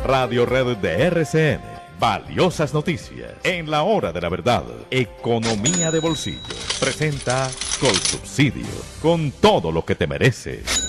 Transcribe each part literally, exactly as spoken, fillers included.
Radio Red de R C N. Valiosas noticias en la hora de la verdad. Economía de bolsillo. Presenta Colsubsidio, con todo lo que te mereces.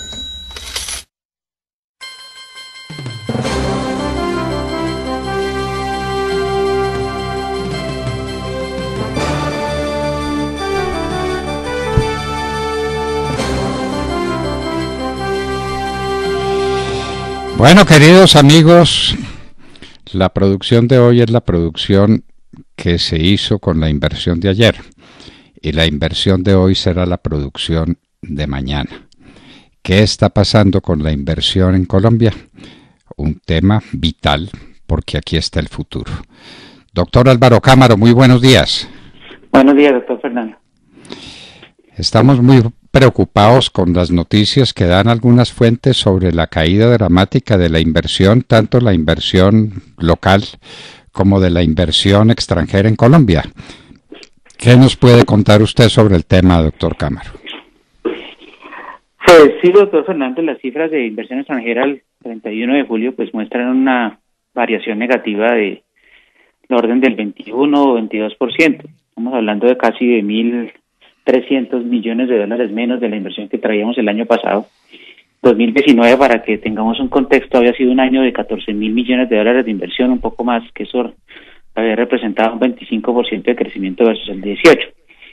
Bueno, queridos amigos, la producción de hoy es la producción que se hizo con la inversión de ayer, y la inversión de hoy será la producción de mañana. ¿Qué está pasando con la inversión en Colombia? Un tema vital, porque aquí está el futuro. Doctor Álvaro Cámaro, muy buenos días. Buenos días, doctor Fernando. Estamos muy preocupados con las noticias que dan algunas fuentes sobre la caída dramática de la inversión, tanto la inversión local como de la inversión extranjera en Colombia. ¿Qué nos puede contar usted sobre el tema, doctor Cámaro? Pues sí, doctor Fernando, las cifras de inversión extranjera el treinta y uno de julio pues muestran una variación negativa de orden del veintiuno o veintidós por ciento. Estamos hablando de casi de mil trescientos millones de dólares menos de la inversión que traíamos el año pasado. dos mil diecinueve, para que tengamos un contexto, había sido un año de catorce mil millones de dólares de inversión, un poco más, que eso había representado un veinticinco por ciento de crecimiento versus el dieciocho.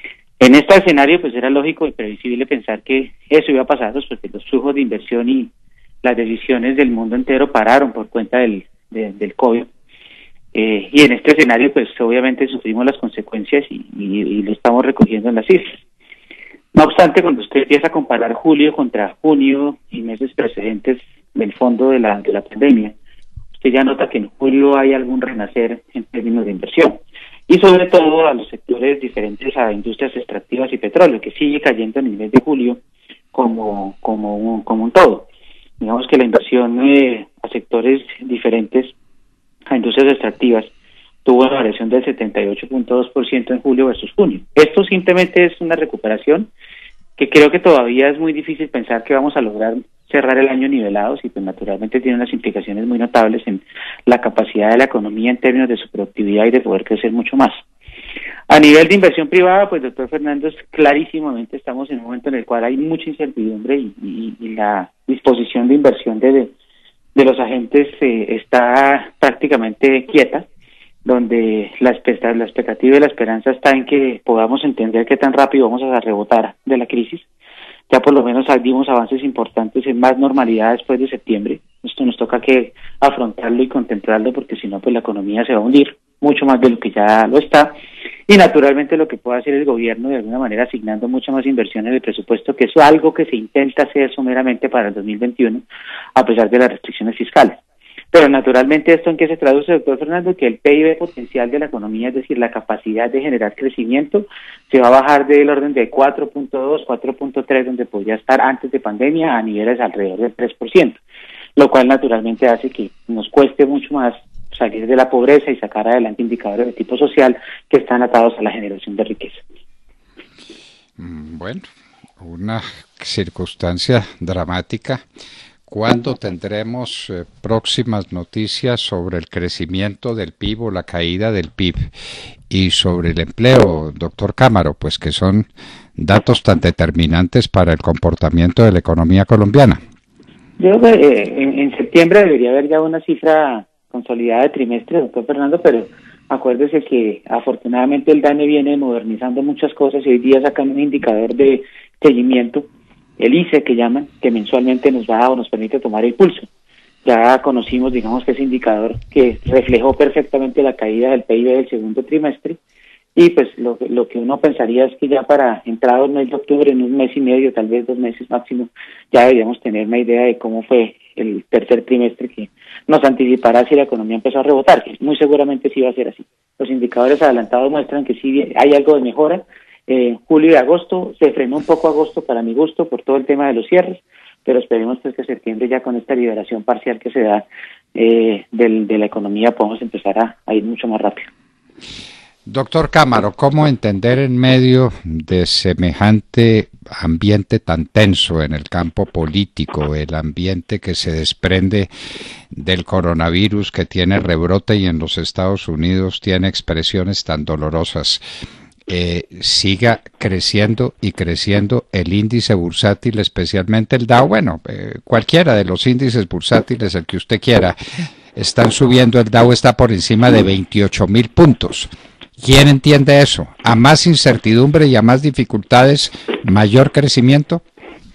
En este escenario, pues era lógico y previsible pensar que eso iba a pasar, pues porque los flujos de inversión y las decisiones del mundo entero pararon por cuenta del, de, del COVID. Eh, y en este escenario, pues obviamente sufrimos las consecuencias y, y, y lo estamos recogiendo en las cifras. No obstante, cuando usted empieza a comparar julio contra junio y meses precedentes del fondo de la, de la pandemia, usted ya nota que en julio hay algún renacer en términos de inversión. Y sobre todo a los sectores diferentes a industrias extractivas y petróleo, que sigue cayendo en el mes de julio como, como, un, como un todo. Digamos que la inversión eh, a sectores diferentes a industrias extractivas tuvo una variación del setenta y ocho punto dos por ciento en julio versus junio. Esto simplemente es una recuperación que creo que todavía es muy difícil pensar que vamos a lograr cerrar el año nivelados, y pues naturalmente tiene unas implicaciones muy notables en la capacidad de la economía en términos de su productividad y de poder crecer mucho más. A nivel de inversión privada, pues doctor Fernando, clarísimamente estamos en un momento en el cual hay mucha incertidumbre y, y, y la disposición de inversión de, de de los agentes eh, está prácticamente quieta, donde la, expectativa, la expectativa y la esperanza está en que podamos entender qué tan rápido vamos a rebotar de la crisis. Ya por lo menos vimos avances importantes en más normalidad después de septiembre. Esto nos toca que afrontarlo y contemplarlo, porque si no, pues la economía se va a hundir mucho más de lo que ya lo está. Y naturalmente lo que puede hacer el gobierno, de alguna manera asignando mucha más inversión en el presupuesto, que es algo que se intenta hacer someramente para el dos mil veintiuno, a pesar de las restricciones fiscales. Pero naturalmente, ¿esto en qué se traduce, doctor Fernando? Que el P I B potencial de la economía, es decir, la capacidad de generar crecimiento, se va a bajar del orden de cuatro punto dos, cuatro punto tres, donde podría estar antes de pandemia, a niveles alrededor del tres por ciento, lo cual naturalmente hace que nos cueste mucho más salir de la pobreza y sacar adelante indicadores de tipo social que están atados a la generación de riqueza. Bueno, una circunstancia dramática. ¿Cuándo tendremos eh, próximas noticias sobre el crecimiento del P I B o la caída del P I B? Y sobre el empleo, doctor Cámaro, pues que son datos tan determinantes para el comportamiento de la economía colombiana. Yo creo que eh, en, en septiembre debería haber ya una cifra consolidada de trimestre, doctor Fernando, pero acuérdese que afortunadamente el DANE viene modernizando muchas cosas y hoy día sacan un indicador de seguimiento, el I C E que llaman, que mensualmente nos va o nos permite tomar el pulso. Ya conocimos, digamos, que ese indicador que reflejó perfectamente la caída del P I B del segundo trimestre, y pues lo, lo que uno pensaría es que ya para entrado el mes de octubre, en un mes y medio, tal vez dos meses máximo, ya deberíamos tener una idea de cómo fue el tercer trimestre, que nos anticipará si la economía empezó a rebotar, que muy seguramente sí va a ser así. Los indicadores adelantados muestran que sí hay algo de mejora. En eh, julio y agosto se frenó un poco agosto para mi gusto por todo el tema de los cierres, pero esperemos pues que septiembre, ya con esta liberación parcial que se da eh, del, de la economía, podamos empezar a, a ir mucho más rápido. Doctor Cámaro, ¿cómo entender en medio de semejante ambiente tan tenso en el campo político, el ambiente que se desprende del coronavirus, que tiene rebrote y en los Estados Unidos tiene expresiones tan dolorosas, eh, siga creciendo y creciendo el índice bursátil, especialmente el Dow? Bueno, eh, cualquiera de los índices bursátiles, el que usted quiera, están subiendo. El Dow está por encima de veintiocho mil puntos. ¿Quién entiende eso? ¿A más incertidumbre y a más dificultades, mayor crecimiento?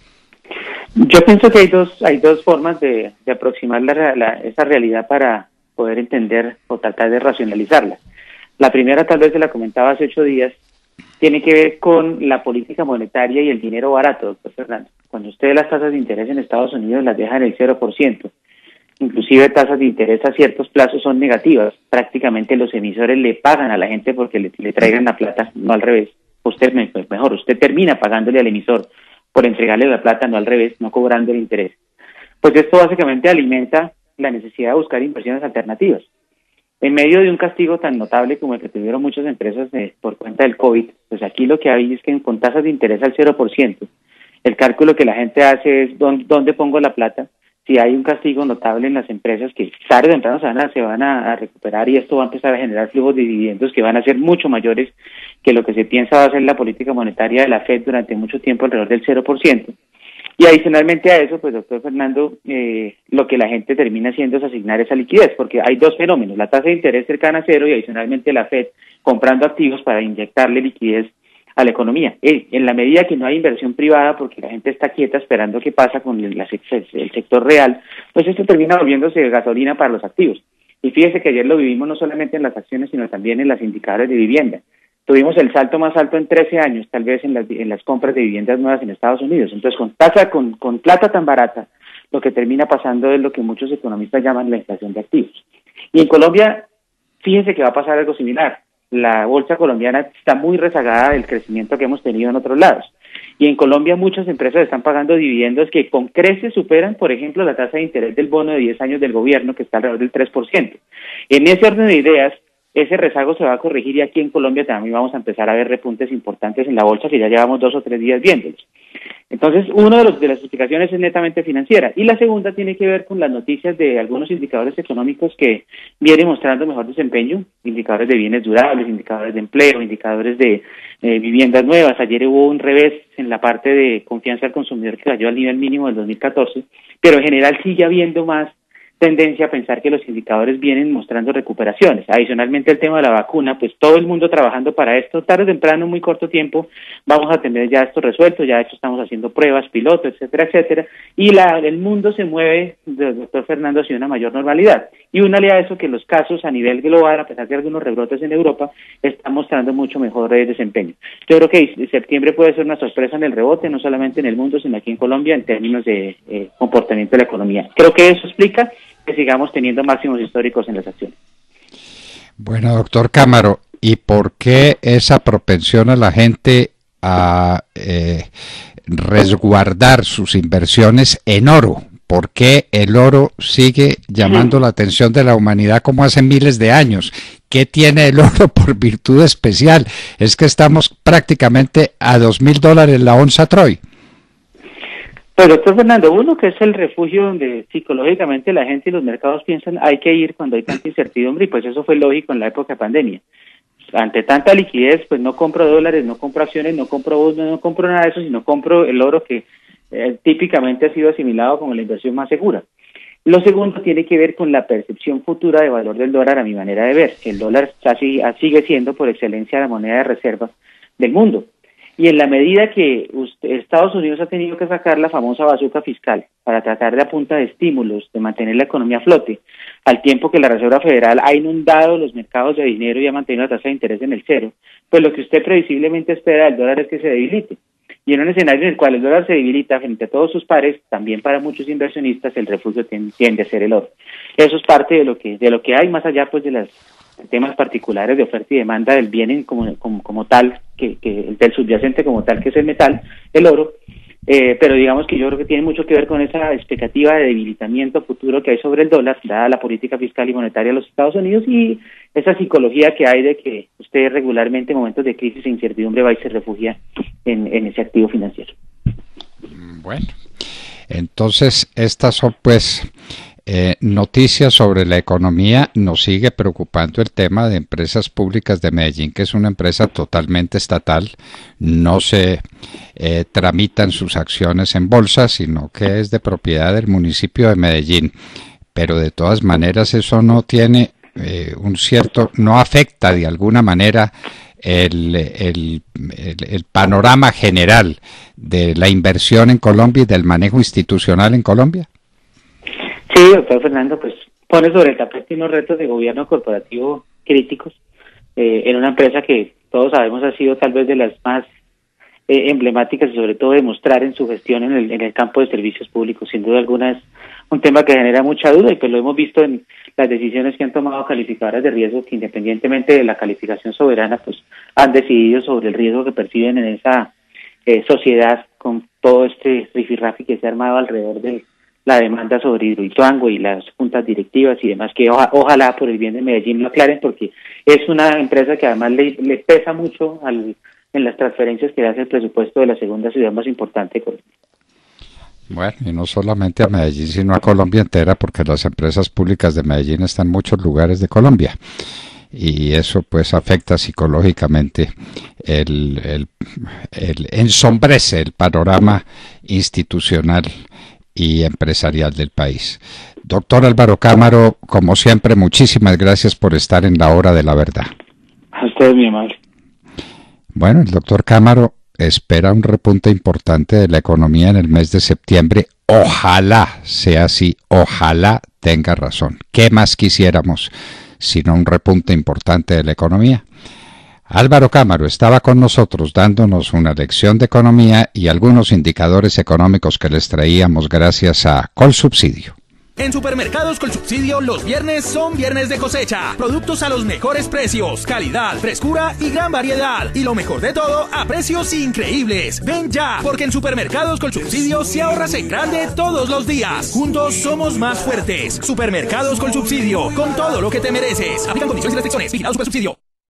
Yo pienso que hay dos hay dos formas de, de aproximar la, la, esa realidad para poder entender o tratar de racionalizarla. La primera, tal vez se la comentaba hace ocho días, tiene que ver con la política monetaria y el dinero barato, doctor Fernando. Cuando usted las tasas de interés en Estados Unidos las deja en el cero por ciento, inclusive tasas de interés a ciertos plazos son negativas. Prácticamente los emisores le pagan a la gente porque le, le traigan la plata, no al revés. Usted, mejor, usted termina pagándole al emisor por entregarle la plata, no al revés, no cobrando el interés. Pues esto básicamente alimenta la necesidad de buscar inversiones alternativas. En medio de un castigo tan notable como el que tuvieron muchas empresas eh, por cuenta del COVID, pues aquí lo que hay es que con tasas de interés al cero por ciento, el cálculo que la gente hace es ¿dónde, dónde pongo la plata? Si hay un castigo notable en las empresas que tarde o temprano se van, a, se van a, a recuperar, y esto va a empezar a generar flujos de dividendos que van a ser mucho mayores que lo que se piensa va a ser la política monetaria de la Fed durante mucho tiempo, alrededor del cero por ciento. Y adicionalmente a eso, pues doctor Fernando, eh, lo que la gente termina haciendo es asignar esa liquidez, porque hay dos fenómenos: la tasa de interés cercana a cero y adicionalmente la Fed comprando activos para inyectarle liquidez a la economía. Eh, en la medida que no hay inversión privada, porque la gente está quieta esperando qué pasa con el, la, el sector real, pues esto termina volviéndose gasolina para los activos. Y fíjese que ayer lo vivimos no solamente en las acciones, sino también en las indicadores de vivienda. Tuvimos el salto más alto en trece años, tal vez en las, en las compras de viviendas nuevas en Estados Unidos. Entonces, con tasa, con, con plata tan barata, lo que termina pasando es lo que muchos economistas llaman la inflación de activos. Y en Colombia, fíjense que va a pasar algo similar. La bolsa colombiana está muy rezagada del crecimiento que hemos tenido en otros lados. Y en Colombia muchas empresas están pagando dividendos que con creces superan, por ejemplo, la tasa de interés del bono de diez años del gobierno, que está alrededor del tres por ciento. En ese orden de ideas, ese rezago se va a corregir, y aquí en Colombia también vamos a empezar a ver repuntes importantes en la bolsa, que ya llevamos dos o tres días viéndolos. Entonces, una de, los, de las explicaciones es netamente financiera, y la segunda tiene que ver con las noticias de algunos indicadores económicos que vienen mostrando mejor desempeño, indicadores de bienes durables, indicadores de empleo, indicadores de eh, viviendas nuevas. Ayer hubo un revés en la parte de confianza al consumidor que cayó al nivel mínimo del dos mil catorce, pero en general sigue habiendo más tendencia a pensar que los indicadores vienen mostrando recuperaciones. Adicionalmente, el tema de la vacuna, pues todo el mundo trabajando para esto, tarde o temprano, muy corto tiempo, vamos a tener ya esto resuelto. Ya de hecho estamos haciendo pruebas, pilotos, etcétera, etcétera, y la, el mundo se mueve, doctor Fernando, hacia una mayor normalidad. Y únale a eso que los casos a nivel global, a pesar de algunos rebrotes en Europa, están mostrando mucho mejor desempeño. Yo creo que septiembre puede ser una sorpresa en el rebote, no solamente en el mundo, sino aquí en Colombia, en términos de eh, comportamiento de la economía. Creo que eso explica que sigamos teniendo máximos históricos en las acciones. Bueno, doctor Cámaro, ¿y por qué esa propensión a la gente a eh, resguardar sus inversiones en oro? ¿Por qué el oro sigue llamando la atención de la humanidad como hace miles de años? ¿Qué tiene el oro por virtud especial? Es que estamos prácticamente a dos mil dólares la onza Troy. Pues doctor Fernando, uno, que es el refugio donde psicológicamente la gente y los mercados piensan hay que ir cuando hay tanta incertidumbre, y pues eso fue lógico en la época de pandemia. Ante tanta liquidez, pues no compro dólares, no compro acciones, no compro bonos, no compro nada de eso, sino compro el oro, que eh, típicamente ha sido asimilado como la inversión más segura. Lo segundo tiene que ver con la percepción futura de valor del dólar, a mi manera de ver. El dólar casi, sigue siendo por excelencia la moneda de reserva del mundo. Y en la medida que usted, Estados Unidos ha tenido que sacar la famosa bazuca fiscal para tratar de, a punta de estímulos, de mantener la economía a flote, al tiempo que la Reserva Federal ha inundado los mercados de dinero y ha mantenido la tasa de interés en el cero, pues lo que usted previsiblemente espera del dólar es que se debilite. Y en un escenario en el cual el dólar se debilita frente a todos sus pares, también para muchos inversionistas el refugio tiende a ser el oro. Eso es parte de lo que de lo que hay, más allá pues de los temas particulares de oferta y demanda del bien como, como, como tal, que, que del subyacente como tal, que es el metal, el oro. Eh, pero digamos que yo creo que tiene mucho que ver con esa expectativa de debilitamiento futuro que hay sobre el dólar, dada la política fiscal y monetaria de los Estados Unidos, y esa psicología que hay de que usted regularmente en momentos de crisis e incertidumbre va y se refugia en, en ese activo financiero. Bueno, entonces estas son pues eh, noticias sobre la economía. Nos sigue preocupando el tema de Empresas Públicas de Medellín, que es una empresa totalmente estatal, no se eh, tramitan sus acciones en bolsa, sino que es de propiedad del municipio de Medellín, pero de todas maneras eso no tiene eh, un cierto, no afecta de alguna manera El, el, el, el panorama general de la inversión en Colombia y del manejo institucional en Colombia. Sí, doctor Fernando, pues pone sobre el tapete unos retos de gobierno corporativo críticos eh, en una empresa que todos sabemos ha sido tal vez de las más eh, emblemáticas y sobre todo demostrar en su gestión en el, en el campo de servicios públicos. Sin duda alguna es un tema que genera mucha duda y pues lo hemos visto en las decisiones que han tomado calificadoras de riesgo que independientemente de la calificación soberana pues han decidido sobre el riesgo que perciben en esa eh, sociedad con todo este rifirrafe que se ha armado alrededor de la demanda sobre Hidroituango y las juntas directivas y demás, que oja, ojalá por el bien de Medellín lo aclaren, porque es una empresa que además le, le pesa mucho al, en las transferencias que hace el presupuesto de la segunda ciudad más importante de Colombia. Bueno, y no solamente a Medellín, sino a Colombia entera, porque las empresas públicas de Medellín están en muchos lugares de Colombia. Y eso pues afecta psicológicamente, el, el, el ensombrece el panorama institucional y empresarial del país. Doctor Álvaro Cámaro, como siempre, muchísimas gracias por estar en la hora de la verdad. A usted, mi amable. Bueno, el doctor Cámaro espera un repunte importante de la economía en el mes de septiembre. Ojalá sea así, ojalá tenga razón. ¿Qué más quisiéramos sino un repunte importante de la economía? Álvaro Cámaro estaba con nosotros dándonos una lección de economía y algunos indicadores económicos que les traíamos gracias a Colsubsidio. En Supermercados Colsubsidio los viernes son viernes de cosecha. Productos a los mejores precios, calidad, frescura y gran variedad. Y lo mejor de todo, a precios increíbles. Ven ya, porque en Supermercados Colsubsidio se ahorras en grande todos los días. Juntos somos más fuertes. Supermercados Colsubsidio, con todo lo que te mereces. Aplican condiciones y restricciones. Vigilado Supersubsidio.